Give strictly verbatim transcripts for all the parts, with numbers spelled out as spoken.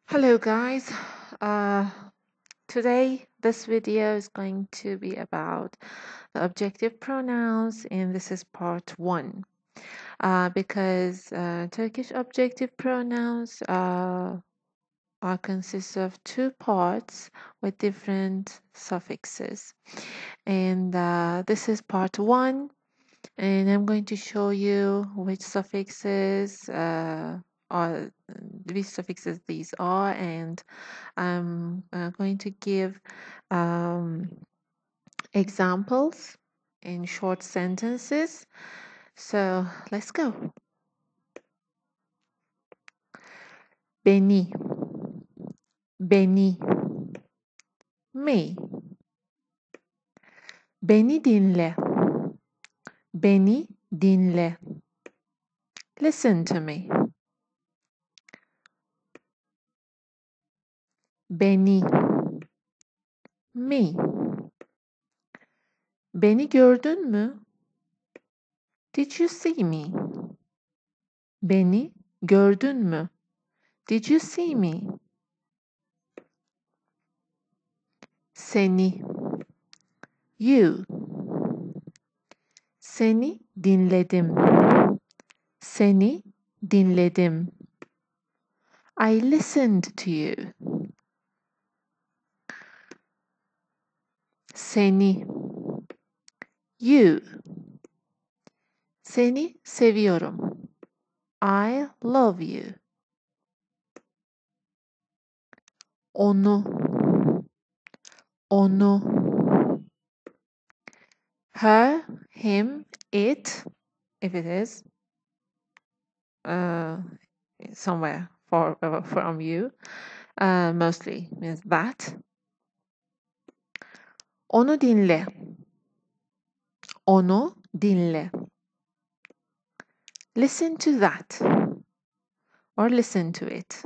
Hello guys, uh, today this video is going to be about the objective pronouns, and this is part one uh, because uh, Turkish objective pronouns uh, are consists of two parts with different suffixes, and uh, this is part one, and I'm going to show you which suffixes uh, are which suffixes these are, and I'm uh, going to give um, examples in short sentences. So let's go. Beni, beni, me. Beni dinle, beni dinle. Listen to me. Beni, me. Beni gördün mü? Did you see me? Beni gördün mü? Did you see me? Seni, you. Seni dinledim. Seni dinledim. I listened to you. Seni, you. Seni seviyorum. I love you. Onu, onu. Her, him, it, if it is uh, somewhere for, uh, from you, uh, mostly means that. Onu dinle. Onu dinle. Listen to that, or listen to it,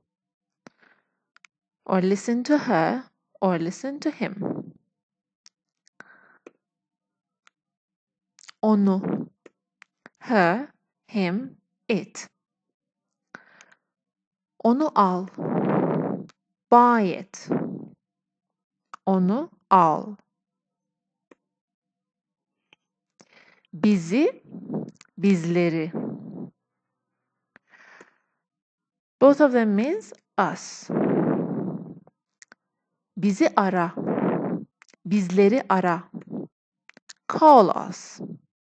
or listen to her, or listen to him. Onu, her, him, it. Onu al. Buy it. Onu al. Bizi, bizleri. Both of them means us. Bizi ara. Bizleri ara. Call us.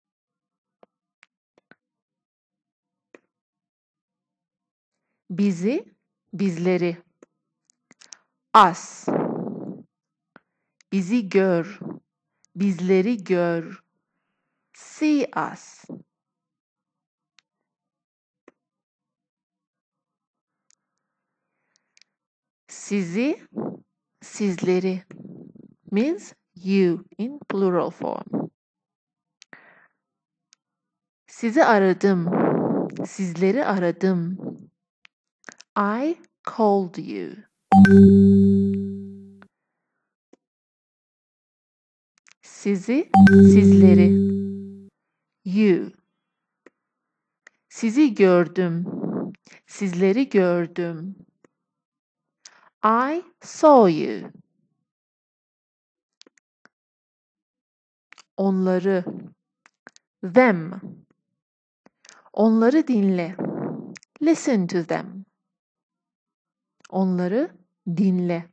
Bizi, bizleri. Us. Bizi gör. Bizleri gör. See us. Sizi, sizleri means you in plural form. Sizi aradım. Sizleri aradım. I called you. Sizi, sizleri. You. Sizi gördüm. Sizleri gördüm. I saw you. Onları. Them. Onları dinle. Listen to them. Onları dinle.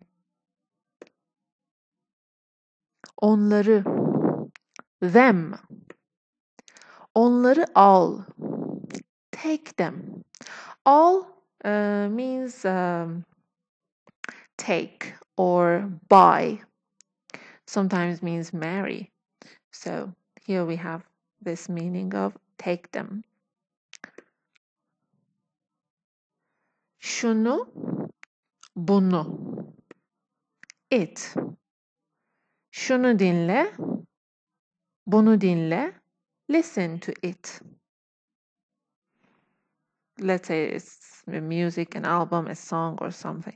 Onları. Them. Onları al. Take them. All uh, means um, take or buy. Sometimes means marry. So here we have this meaning of take them. Şunu, bunu. It. Şunu dinle, bunu dinle. Listen to it. Let's say it's a music, an album, a song or something.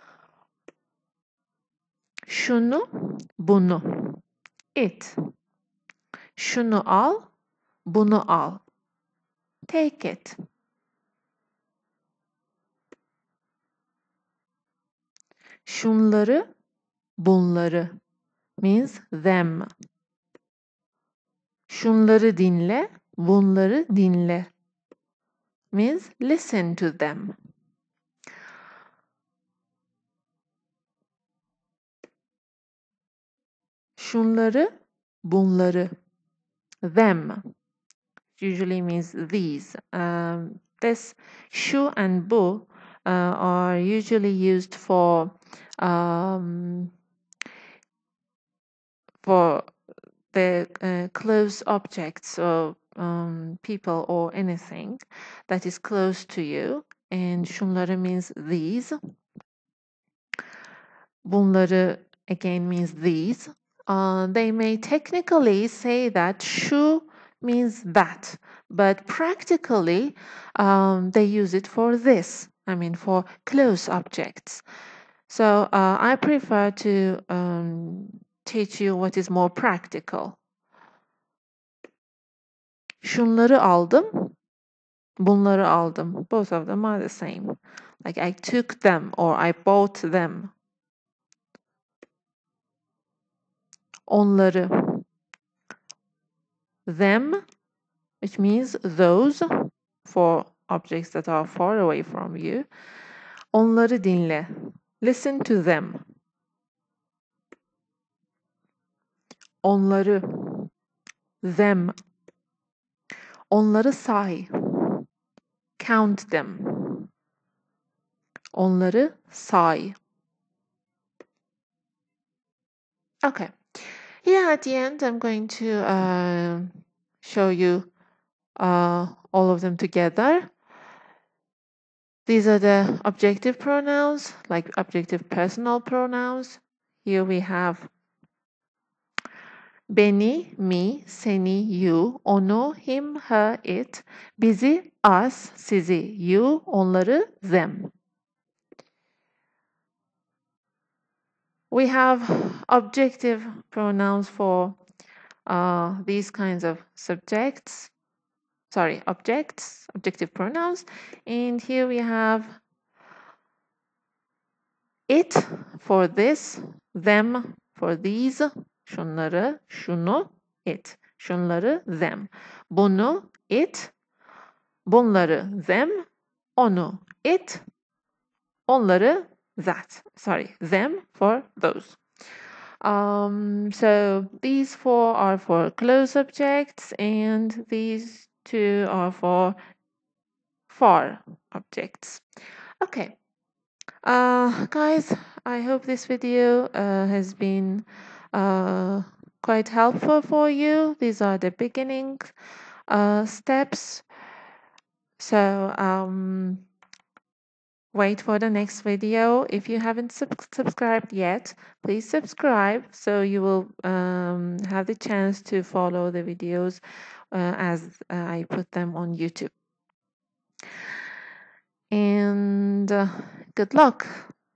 Şunu, bunu. It. Şunu al, bunu al. Take it. Şunları, bunları means them. Şunları dinle, bunları dinle means listen to them. Şunları, bunları, them usually means these. Um, this şu and bu uh, are usually used for um, for the uh, close objects of um, people or anything that is close to you. And şunları means these. Bunları again means these. Uh, they may technically say that şu means that, but practically um, they use it for this. I mean, for close objects. So uh, I prefer to um, teach you what is more practical. Şunları aldım, bunları aldım. Both of them are the same. Like I took them or I bought them. Onları. Them, which means those, for objects that are far away from you. Onları dinle. Listen to them. Onları. Them. Onları say. Count them. Onları say. Okay. Here at the end, I'm going to uh, show you uh, all of them together. These are the objective pronouns, like objective personal pronouns. Here we have beni, me, seni, you, onu, him, her, it, bizi, us, sizi, you, onları, them. We have objective pronouns for uh, these kinds of subjects, sorry, objects, objective pronouns. And here we have it for this, them for these, şunları, şunu, it, şunları, them, bunu, it, bunları, them, onu, it, onları, that. Sorry, them for those. Um, so these four are for close objects and these two are for far objects. Okay. Uh, guys, I hope this video uh, has been uh, quite helpful for you. These are the beginning uh, steps. So um, wait for the next video. If you haven't sub subscribed yet, please subscribe so you will um, have the chance to follow the videos uh, as uh, I put them on YouTube. And uh, good luck.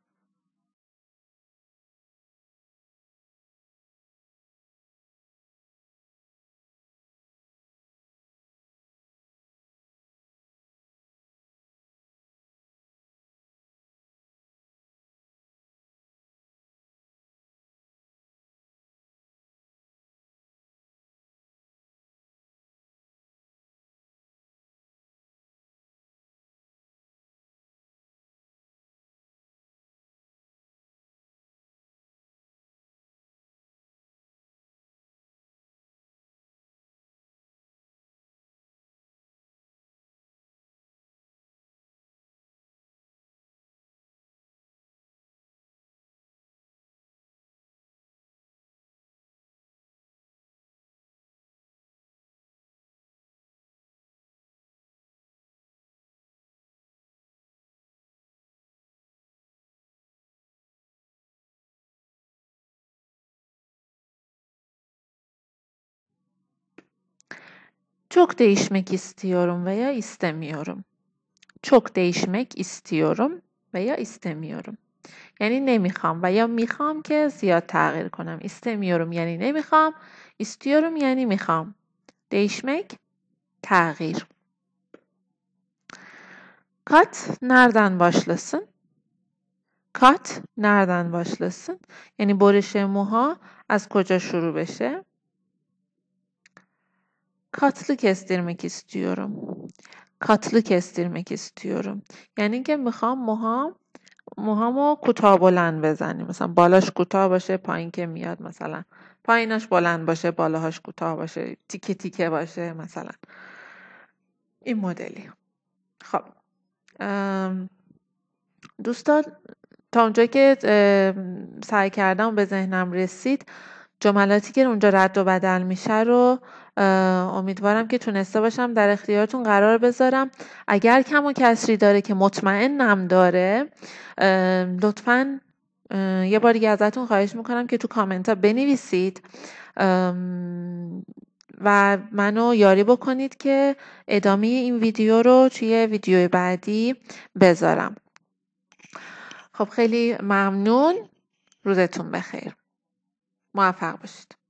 Çok değişmek istiyorum veya istemiyorum. Çok değişmek istiyorum veya istemiyorum. یعنی نمیخوام و یا میخوام که زیاد تغییر کنم. istemiyorum یعنی نمیخوام. istiyorum یعنی میخوام. değişmek, تغییر. Kat nereden başlasın? Kat nereden başlasın? Yani برش موها از کجا şuru بشه? Katlı kestirmek istiyorum. Katlı kestirmek istiyorum. یعنی که میخوام موهام موهامو کوتاه بلند بزنیم. مثلا بالاش کوتاه باشه، پایین که میاد مثلا پایینش بلند باشه، بالاهاش کوتاه باشه، تیکه تیکه باشه مثلا. این مدلی. خب دوستان تا اونجایی که سعی کردم به ذهنم رسید جملاتی که اونجا رد و بدل میشه رو امیدوارم که تونسته باشم در اختیارتون قرار بذارم. اگر کم و کسری داره که مطمئنم داره لطفاً یه بار دیگه ازتون خواهش میکنم که تو کامنت ها بنویسید و منو یاری بکنید که ادامه این ویدیو رو توی ویدیو بعدی بذارم. خب خیلی ممنون. روزتون بخیر. موفق باشید.